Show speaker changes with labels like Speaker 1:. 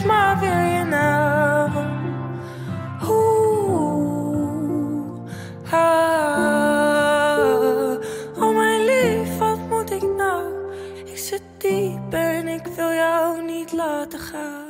Speaker 1: maar weer je naam. Oh mijn lief, wat moet ik nou? Ik zit diep en ik wil jou niet laten gaan.